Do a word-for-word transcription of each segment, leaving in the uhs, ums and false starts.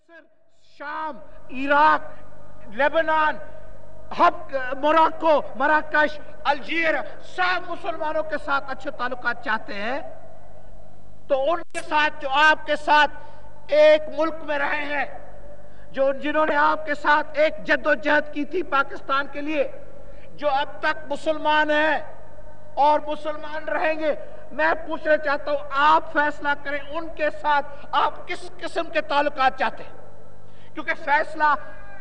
مصر، شام، عراق، لیبنان، موراکو، مراکش، الجیر، سب مسلمانوں کے ساتھ اچھے تعلقات چاہتے ہیں، تو ان کے ساتھ جو آپ کے ساتھ ایک ملک میں رہے ہیں، جو جنہوں نے آپ کے ساتھ ایک جد و جہد کی تھی پاکستان کے لیے، جو اب تک مسلمان ہیں اور مسلمان رہیں گے، میں پوچھنا چاہتا ہوں آپ فیصلہ کریں ان کے ساتھ آپ کس قسم کے تعلقات چاہتے ہیں، کیونکہ فیصلہ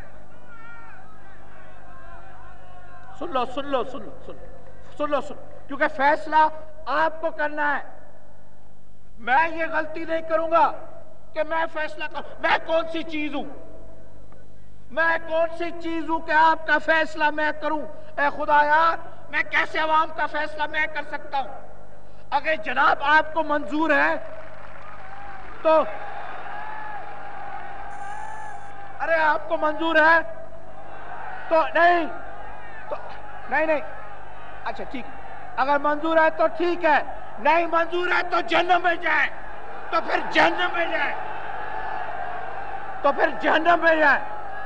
سن لو سن لو سن لو سن لو سن لو سن کیونکہ فیصلہ آپ کو کرنا ہے۔ میں یہ غلطی نہیں کروں گا کہ میں فیصلہ کروں، میں کون سی چیز ہوں میں کون سی چیز ہوں کہ آپ کا فیصلہ میں کروں؟ اے خدایا، میں کیسے عوام کا فیصلہ میں کر سکتا ہوں؟ اگر جناب آپ کو منظور ہے تو ارے آپ کو منظور ہے تو نہیں تو نہیں نہیں اچھا ٹھیک ہے، اگر منظور ہے تو ٹھیک ہے، نہیں منظور ہے تو جہنم میں جائے، تو پھر جہنم میں جائے تو پھر جہنم میں جائے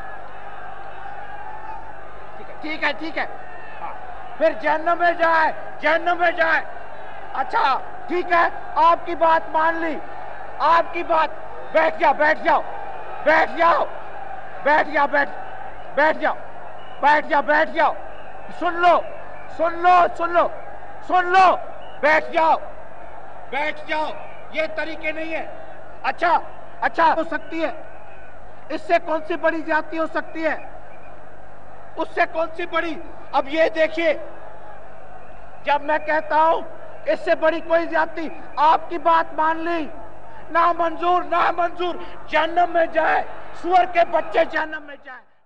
ٹھیک ہے ٹھیک ہے پھر جہنم میں جائے جہنم میں جائے اچھا ٹھیک ہے، آپ کی بات مان لی، آپ کی بات، بیٹھ جاؤ بیٹھ جاؤ بیٹھ جاؤ بیٹھ جاؤ بیٹھ بیٹھ جاؤ بیٹھ جاؤ بیٹھ جاؤ سن لو سن لو سن لو سن لو بیٹھ جاؤ بیٹھ جاؤ یہ طریقے نہیں ہے۔ اچھا اچھا ہو سکتی ہے، اس سے کون سی بڑی زیادتی ہو سکتی ہے؟ اس سے کون سی بڑی؟ اب یہ دیکھیے، جب میں کہتا ہوں اس سے بڑی کوئی زیادتی، آپ کی بات مان لی، نہ منظور نہ منظور، جہنم میں جائے، سور کے بچے جہنم میں جائے۔